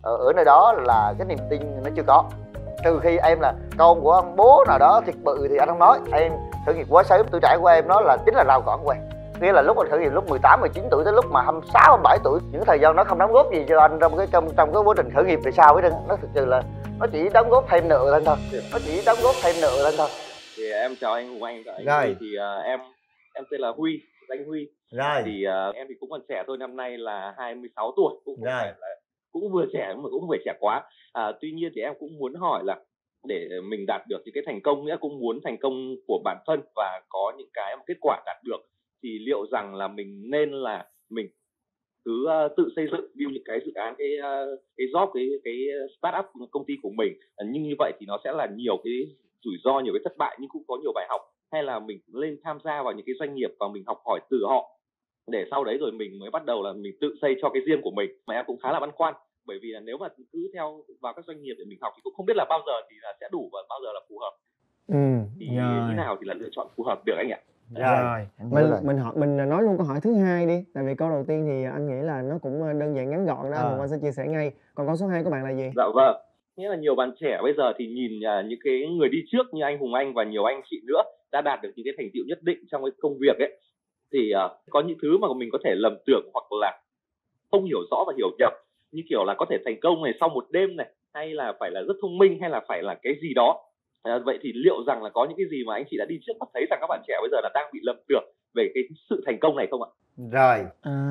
ở nơi đó là cái niềm tin nó chưa có. Trừ khi em là con của ông bố nào đó thiệt bự thì anh không nói. Em khởi nghiệp quá sớm, tuổi trẻ của em nó là chính là rào cản của em. Nghĩa là lúc anh khởi nghiệp lúc 18, 19 tuổi tới lúc mà 26, 27 tuổi, những thời gian nó không đóng góp gì cho anh trong cái quá trình khởi nghiệp về sau hết. Nó thực sự là nó chỉ đóng góp thêm nợ lên thôi. Nó chỉ đóng góp thêm nợ lên thôi. Thì em chào anh Hùng Anh và anh Rồi. Huy. Thì em tên là Huy, anh Huy. Rồi. Thì em thì cũng còn trẻ thôi, năm nay là 26 tuổi, cũng không Rồi. phải là cũng vừa trẻ mà cũng không phải trẻ quá. Tuy nhiên thì em cũng muốn hỏi là để mình đạt được những cái thành công, nghĩa cũng muốn thành công của bản thân và có những cái kết quả đạt được, thì liệu rằng là mình nên là mình cứ tự xây dựng build những cái dự án, cái job, cái startup công ty của mình, nhưng như vậy thì nó sẽ là nhiều cái rủi ro, nhiều cái thất bại nhưng cũng có nhiều bài học, hay là mình lên tham gia vào những cái doanh nghiệp và mình học hỏi từ họ để sau đấy rồi mình mới bắt đầu là mình tự xây cho cái riêng của mình. Mà em cũng khá là băn khoăn, bởi vì là nếu mà cứ theo vào các doanh nghiệp để mình học thì cũng không biết là bao giờ thì là sẽ đủ và bao giờ là phù hợp. Thì như nào thì là lựa chọn phù hợp được anh ạ? Rồi, mình nói luôn câu hỏi thứ hai đi. Tại vì câu đầu tiên thì anh nghĩ là nó cũng đơn giản ngắn gọn đó, Hùng Anh sẽ chia sẻ ngay. Còn câu số 2 của bạn là gì? Dạ vâng, nghĩa là nhiều bạn trẻ bây giờ thì nhìn những cái người đi trước như anh Hùng Anh và nhiều anh chị nữa đã đạt được những cái thành tựu nhất định trong cái công việc ấy, thì có những thứ mà mình có thể lầm tưởng hoặc là không hiểu rõ và hiểu nhầm, như kiểu là có thể thành công này sau một đêm này, hay là phải là rất thông minh, hay là phải là cái gì đó. Vậy thì liệu rằng là có những cái gì mà anh chị đã đi trước và thấy rằng các bạn trẻ bây giờ là đang bị lầm tưởng về cái sự thành công này không ạ? Rồi.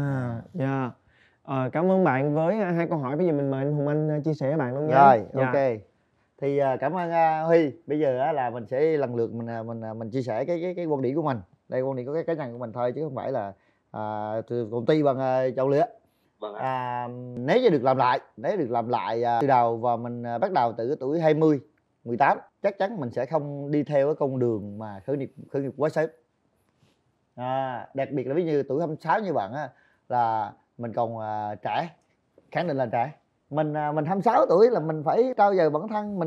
Cảm ơn bạn với 2 câu hỏi. Bây giờ mình mời anh Hùng Anh chia sẻ với bạn luôn nha. Rồi, ok. Thì cảm ơn Huy. Bây giờ là mình sẽ lần lượt mình chia sẻ cái quan điểm của mình. Đây quan điểm của cái cá nhân của mình thôi chứ không phải là từ công ty bằng chậu lửa. Vâng. Nếu như được làm lại từ đầu và mình bắt đầu từ tuổi 20, 18, chắc chắn mình sẽ không đi theo cái con đường mà khởi nghiệp quá sớm. Đặc biệt là ví như tuổi 26 như bạn á, là mình còn trẻ, khẳng định là trẻ. Mình 26 tuổi là mình phải trau dồi bản thân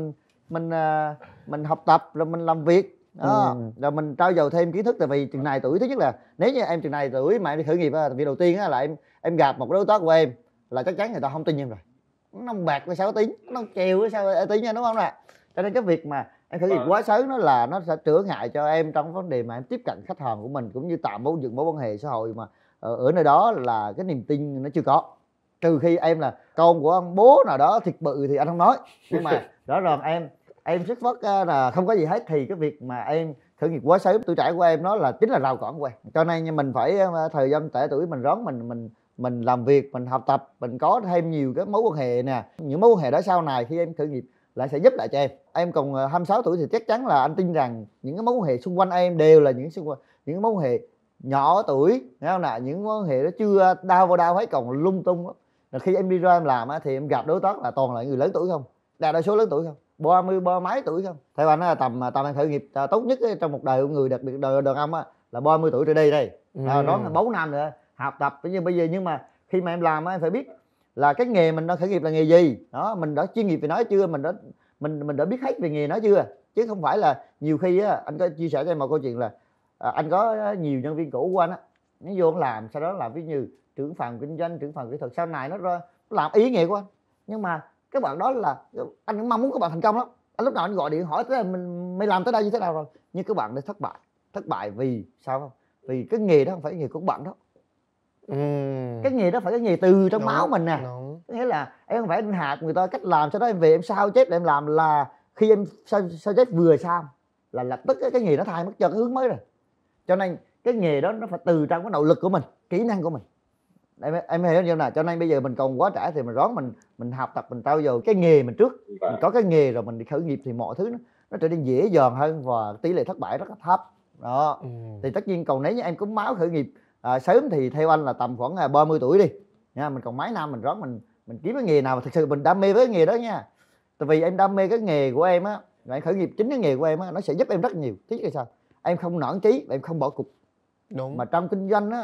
mình học tập rồi mình làm việc đó. Rồi mình trau dồi thêm kiến thức. Tại vì chừng này tuổi, thứ nhất là nếu như em chừng này tuổi mà em đi khởi nghiệp á, việc đầu tiên á là em gặp một đối tác của em là chắc chắn người ta không tin em rồi. Nó bạc với 6 tiếng, nó treo với 6 tiếng nha, đúng không nè? Cho nên cái việc mà em khởi nghiệp quá sớm nó sẽ trở ngại cho em trong vấn đề mà em tiếp cận khách hàng của mình, cũng như tạo dựng mối quan hệ xã hội mà ở nơi đó là cái niềm tin nó chưa có. Trừ khi em là con của ông bố nào đó thiệt bự thì anh không nói, nhưng mà rõ ràng em xuất phát là không có gì hết thì cái việc mà em khởi nghiệp quá sớm, tuổi trẻ của em nó là chính là rào cản của em. Cho nên mình phải thời gian trẻ tuổi mình ráng mình làm việc, mình học tập, mình có thêm nhiều cái mối quan hệ nè. Những mối quan hệ đó sau này khi em khởi nghiệp lại sẽ giúp lại cho em. Em còn 26 tuổi thì chắc chắn là anh tin rằng những cái mối quan hệ xung quanh em đều là những mối quan hệ nhỏ tuổi, thấy không nào? Những mối quan hệ đó chưa đau vào đau hết, còn lung tung lắm. Là khi em đi ra em làm thì em gặp đối tác là toàn là người lớn tuổi không, đa số lớn tuổi không, 30 mấy tuổi không. Theo anh là tầm em khởi nghiệp tốt nhất trong một đời của người, đặc biệt đời đàn ông là 30 tuổi trở đi đây. Đó là 4 năm nữa học tập. Bây giờ nhưng mà khi mà em làm em phải biết là cái nghề mình đang khởi nghiệp là nghề gì đó, mình đã chuyên nghiệp về nó chưa, mình đã biết hết về nghề nó chưa, chứ không phải là nhiều khi anh có chia sẻ cho em một câu chuyện là anh có nhiều nhân viên cũ của anh nó vô làm, sau đó làm ví như trưởng phòng kinh doanh, trưởng phòng kỹ thuật, sau này nó làm ý nghĩa của anh, nhưng mà các bạn đó là anh cũng mong muốn các bạn thành công lắm, anh lúc nào anh gọi điện hỏi tới mày làm tới đây như thế nào rồi, nhưng các bạn đã thất bại vì sao không? Vì cái nghề đó không phải nghề của các bạn đó. Cái nghề đó phải cái nghề từ trong máu mình nè. Nghĩa là em không phải anh hạt người ta cách làm, sau đó em về em sao chép để em làm, là khi em sao chép vừa sao là lập tức cái nghề nó thay mất cho cái hướng mới rồi. Cho nên cái nghề đó nó phải từ trong cái nội lực của mình, kỹ năng của mình. Em hiểu như nào? Cho nên bây giờ mình còn quá trẻ thì mình ráng mình học tập, mình trau dồi cái nghề mình trước. Mình có cái nghề rồi mình đi khởi nghiệp thì mọi thứ nó trở nên dễ dàng hơn và tỷ lệ thất bại rất là thấp. Đó. Thì tất nhiên còn nếu như em có máu khởi nghiệp sớm thì theo anh là tầm khoảng 30 tuổi đi nha, mình còn mấy năm mình ráng mình kiếm cái nghề nào mà thực sự mình đam mê với cái nghề đó nha. Tại vì em đam mê cái nghề của em rồi em khởi nghiệp chính cái nghề của em nó sẽ giúp em rất nhiều. Thứ nhất là sao? Em không nản chí và em không bỏ cuộc. Đúng. Mà trong kinh doanh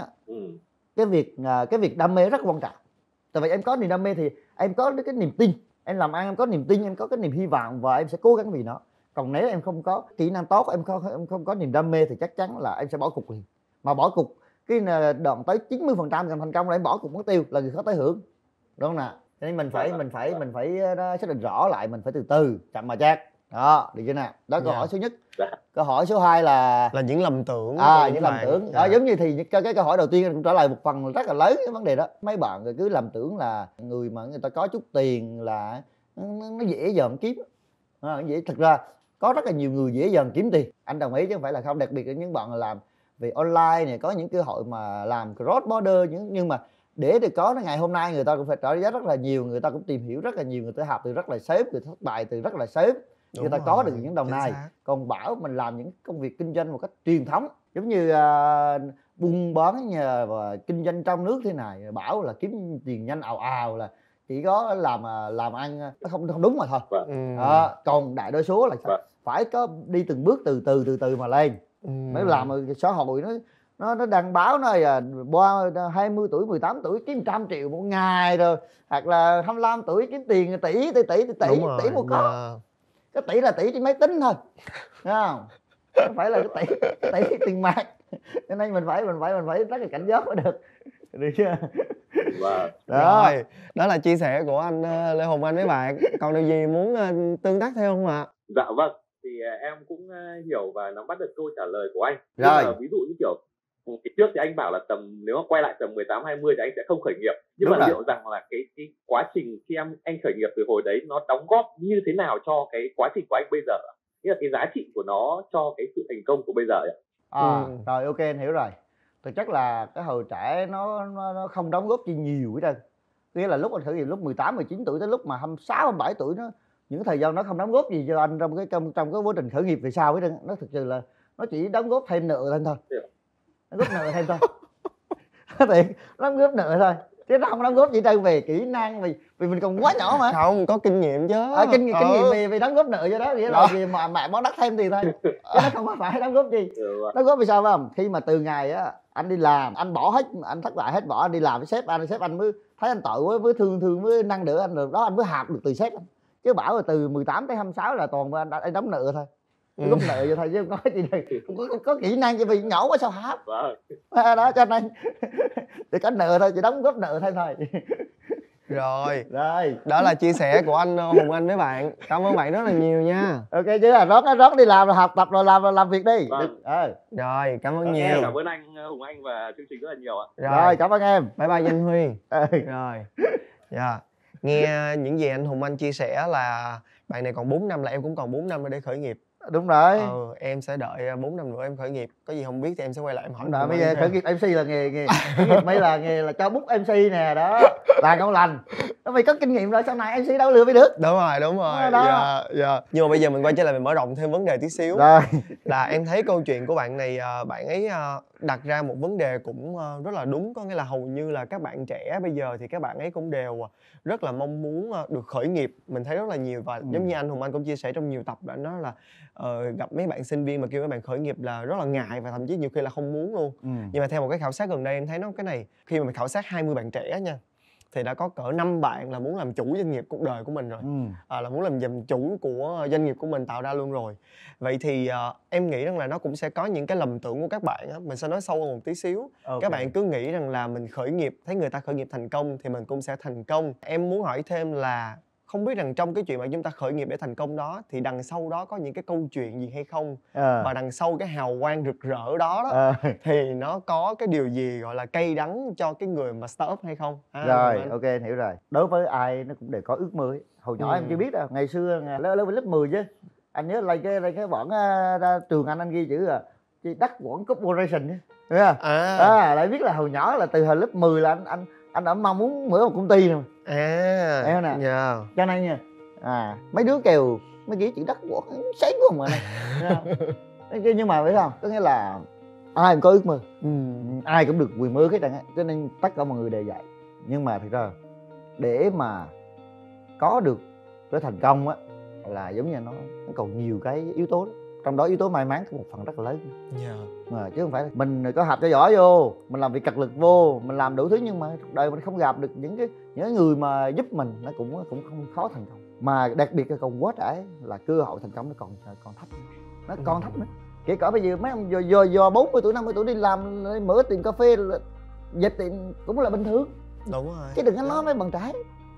cái việc đam mê rất quan trọng. Tại vì em có niềm đam mê thì em có cái niềm tin, em làm ăn em có niềm tin, em có cái niềm hy vọng và em sẽ cố gắng vì nó. Còn nếu em không có kỹ năng tốt, em không có niềm đam mê thì chắc chắn là em sẽ bỏ cuộc liền. Mà bỏ cuộc cái đoạn tới 90% gần thành công là em bỏ cuộc mất tiêu, là người khác tới hưởng, đúng không nào? Cho nên mình phải xác định rõ lại, mình phải từ từ, chậm mà chắc. Đó, được chưa nào? Đó câu hỏi số nhất. Câu hỏi số 2 là những lầm tưởng. Những lầm tưởng. Giống như thì cái câu hỏi đầu tiên anh cũng trả lời một phần rất là lớn cái vấn đề đó. Mấy bạn cứ lầm tưởng là người mà người ta có chút tiền là nó dễ dàng kiếm. Dễ, thực ra có rất là nhiều người dễ dàng kiếm tiền, anh đồng ý chứ không phải là không. Đặc biệt là những bạn làm về online này, có những cơ hội mà làm cross border, nhưng mà để được có ngày hôm nay người ta cũng phải trả giá rất là nhiều, người ta cũng tìm hiểu rất là nhiều, người ta học từ rất là sớm, người ta thất bại từ rất là sớm, người ta có được những đồng này. Còn bảo mình làm những công việc kinh doanh một cách truyền thống giống như buôn bán nhờ và kinh doanh trong nước thế này, bảo là kiếm tiền nhanh ào ào là chỉ có làm ăn nó không đúng mà thôi. Còn đại đa số là phải có đi từng bước từ từ mà lên. Mới làm xã hội nó đăng báo nói qua 20 tuổi 18 tuổi kiếm 100 triệu một ngày rồi, hoặc là 25 tuổi kiếm tiền tỷ một có. Cái tỷ là tỷ trên máy tính thôi, thấy không? Không phải là cái tỷ tiền mặt. Cho nên mình phải rất là cảnh giác mới được chưa? Rồi, đó là chia sẻ của anh Lê Hùng Anh với bạn. Còn điều gì muốn tương tác thêm không ạ? Dạ vâng, thì em cũng hiểu và nắm bắt được câu trả lời của anh. Rồi. Ví dụ như kiểu trước thì anh bảo là nếu mà quay lại tầm 18-20 thì anh sẽ không khởi nghiệp. Nhưng mà liệu rằng là cái quá trình khi anh khởi nghiệp từ hồi đấy nó đóng góp như thế nào cho cái quá trình của anh bây giờ? Nghĩa là cái giá trị của nó cho cái sự thành công của bây giờ ạ. Rồi, ok, anh hiểu rồi. Thực chất là cái hồi trẻ nó không đóng góp chi nhiều hết trơn. Nghĩa là lúc anh khởi nghiệp lúc 18, 19 tuổi tới lúc mà 26, 27 tuổi những thời gian nó không đóng góp gì cho anh trong cái quá trình khởi nghiệp về sau hết trơn. Nó thực sự là nó chỉ đóng góp thêm nợ lên thôi. Nó góp nợ thêm thôi. Nó góp nợ thôi. Chứ nó không đóng góp gì trơn về kỹ năng, vì mình còn quá nhỏ mà. Không, có kinh nghiệm chứ. Kinh nghiệm về đóng góp nợ cho đó, nghĩa là vì mà mẹ bó đắt thêm tiền thôi. Chứ nó không phải đóng góp gì. Đóng góp vì sao phải không? Khi mà từ ngày á anh đi làm, anh bỏ hết, anh thất bại hết, bỏ anh đi làm với sếp anh mới thấy anh tội với thương với năng đỡ anh, rồi đó anh mới học được từ sếp anh. Chứ bảo là từ 18 tới 26 là toàn anh đóng nợ thôi. Góp nợ vậy thôi chứ không có gì đâu, không có kỹ năng, vì nhỏ quá sao học. Đó cho nên thì có nợ thôi, chỉ đóng góp nợ thôi. Rồi, đó là chia sẻ của anh Hùng Anh với bạn. Cảm ơn bạn rất là nhiều nha. Ok chứ là rót đi làm rồi học tập rồi làm việc đi. Rồi, cảm ơn nhiều. Cảm ơn anh Hùng Anh và chương trình rất là nhiều ạ. Rồi, cảm ơn em. Bye bye Danh Huy. Rồi. Nghe những gì anh Hùng Anh chia sẻ là bạn này còn 4 năm, là em cũng còn 4 năm để khởi nghiệp. Đúng rồi. Em sẽ đợi 4 năm nữa em khởi nghiệp. Có gì không biết thì em sẽ quay lại em hỏi. Bây giờ khởi nghiệp MC là nghề khởi nghiệp mới là nghề là cho bút MC nè, đó là ngon lành. Nó phải có kinh nghiệm rồi, sau này MC đâu lừa mới được. Đúng rồi. Dạ. Nhưng mà bây giờ mình quay trở lại, mình mở rộng thêm vấn đề tí xíu. Rồi. Là em thấy câu chuyện của bạn này, bạn ấy đặt ra một vấn đề cũng rất là đúng. Có nghĩa là hầu như là các bạn trẻ bây giờ thì các bạn ấy cũng đều rất là mong muốn được khởi nghiệp. Mình thấy rất là nhiều, và giống như anh Hùng Anh cũng chia sẻ trong nhiều tập đã nói là gặp mấy bạn sinh viên mà kêu mấy bạn khởi nghiệp là rất là ngại, và thậm chí nhiều khi là không muốn luôn. Nhưng mà theo một cái khảo sát gần đây em thấy cái này, khi mà mình khảo sát 20 bạn trẻ nha, thì đã có cỡ 5 bạn là muốn làm chủ doanh nghiệp cuộc đời của mình rồi. Là muốn làm chủ của doanh nghiệp của mình tạo ra luôn rồi. Vậy thì em nghĩ rằng là nó cũng sẽ có những cái lầm tưởng của các bạn á. Mình sẽ nói sâu hơn một tí xíu. Các bạn cứ nghĩ rằng là mình khởi nghiệp, thấy người ta khởi nghiệp thành công thì mình cũng sẽ thành công. Em muốn hỏi thêm là không biết rằng trong cái chuyện mà chúng ta khởi nghiệp để thành công đó thì đằng sau đó có những cái câu chuyện gì hay không? Và đằng sau cái hào quang rực rỡ đó thì nó có cái điều gì gọi là cay đắng cho cái người mà start up hay không? Rồi, ok, hiểu rồi. Đối với ai nó cũng đều có ước mơ ấy. Hồi nhỏ em chưa biết đâu, ngày xưa lớp 10 chứ. Anh nhớ lên cái bảng trường anh ghi chữ là Đắc Quảng Corporation ấy. Thấy không? Lại biết là hồi nhỏ là từ hồi lớp 10 là anh đã mong muốn mở một công ty rồi. Thấy không nè? Cho nên nha, mấy đứa kêu mấy ghi chữ Đắc Quảng sáng quá mà này. Nhưng mà biết không? Có nghĩa là ai cũng có ước mơ, ai cũng được quyền mơ hết trơn á, cho nên tất cả mọi người đều vậy. Nhưng mà thực ra để mà có được cái thành công á là giống như nó còn nhiều cái yếu tố đó. Trong đó yếu tố may mắn có một phần rất là lớn. Chứ không phải là mình có học cho giỏi vô, mình làm việc cật lực vô, mình làm đủ thứ, nhưng mà cuộc đời mình không gặp được những người mà giúp mình, nó cũng không khó thành công. Mà đặc biệt là còn quá trẻ là cơ hội thành công nó còn thấp, nó còn thấp nữa. Kể cả bây giờ mấy ông do 40 tuổi 50 tuổi đi làm mở tiệm cà phê, dịch tiệm cũng là bình thường. Đúng rồi. Chứ đừng có nói mấy bạn trẻ.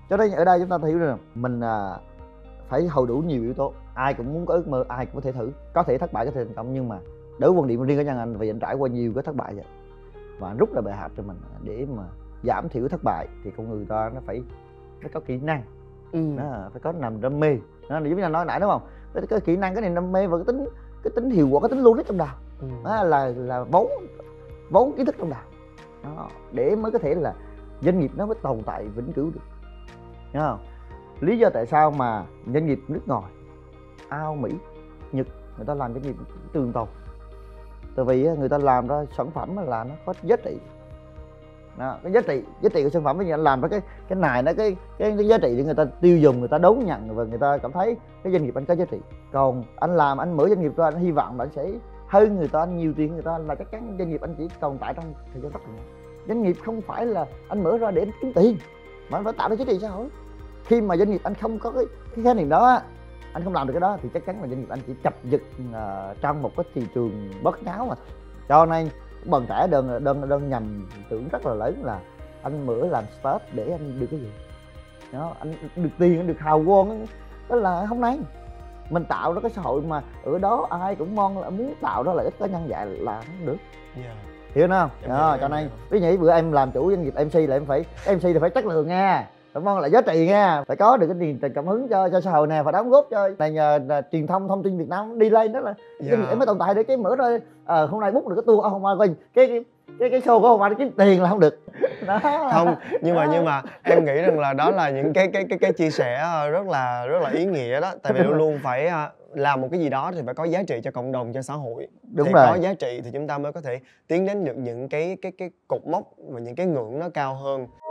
Cho nên ở đây chúng ta hiểu được mình phải hội đủ nhiều yếu tố. Ai cũng muốn có ước mơ, ai cũng có thể thử, có thể thất bại, có thể thành công, nhưng mà đối với quan điểm riêng cá nhân anh, vì anh trải qua nhiều cái thất bại rồi và anh rút ra bài học cho mình để mà giảm thiểu thất bại, thì con người ta nó phải có kỹ năng, nó phải có niềm đam mê, nó giống như anh nói nãy đúng không, cái kỹ năng, cái niềm đam mê và cái tính hiệu quả, cái tính logic trong đầu, đó là vốn kiến thức trong đầu đó, để mới có thể là doanh nghiệp nó mới tồn tại vĩnh cửu được, hiểu không? Lý do tại sao mà doanh nghiệp nước ngoài, Âu, Mỹ, Nhật người ta làm doanh nghiệp trường tồn, tại vì người ta làm ra sản phẩm là nó có giá trị đó, cái giá trị của sản phẩm, bây giờ anh làm ra cái này nó cái giá trị để người ta tiêu dùng, người ta đón nhận và người ta cảm thấy cái doanh nghiệp anh có giá trị. Còn anh làm, anh mở doanh nghiệp ra, anh hy vọng là anh sẽ hơn người ta, anh nhiều tiền người ta, là chắc chắn doanh nghiệp anh chỉ tồn tại trong thời gian rất là ngắn. Doanh nghiệp không phải là anh mở ra để anh kiếm tiền, mà anh phải tạo ra giá trị xã hội. Khi mà doanh nghiệp anh không có cái khái niệm đó, anh không làm được cái đó thì chắc chắn là doanh nghiệp anh chỉ chập giật trong một cái thị trường bớt nháo mà. Cho nên bạn trẻ đơn nhầm tưởng rất là lớn là anh mở làm startup để anh được cái gì đó, anh được tiền, anh được hào quang, đó là không nên. Mình tạo ra cái xã hội mà ở đó ai cũng mong là muốn tạo ra lợi ích cá nhân, vậy là không được. Hiểu không? Cho nên ví dụ bữa em làm chủ doanh nghiệp MC là em phải MC thì phải chất lượng nha, phải mong là giá trị nha, phải có được cái truyền cảm hứng cho xã hội nè, phải đóng góp cho này nhờ truyền thông tin Việt Nam đi lên, đó là doanh nghiệp em mới tồn tại. Để cái mở ra hôm nay book được cái tour ở Hồng Kông, cái show của Hồng Kông kiếm tiền là không được đó. Không, nhưng mà em nghĩ rằng là đó là những cái chia sẻ rất là ý nghĩa đó, tại vì luôn luôn phải làm một cái gì đó thì phải có giá trị cho cộng đồng, cho xã hội. Đúng thì rồi. Có giá trị thì chúng ta mới có thể tiến đến được những cái cột mốc và những cái ngưỡng nó cao hơn.